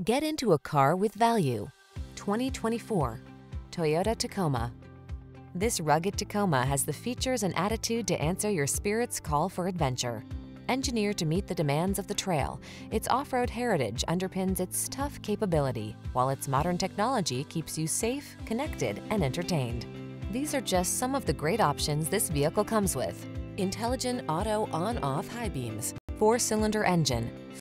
Get into a car with value. 2024 Toyota Tacoma. This rugged Tacoma has the features and attitude to answer your spirit's call for adventure. Engineered to meet the demands of the trail, its off-road heritage underpins its tough capability, while its modern technology keeps you safe, connected, and entertained. These are just some of the great options this vehicle comes with: intelligent auto on-off high beams, 4-cylinder engine,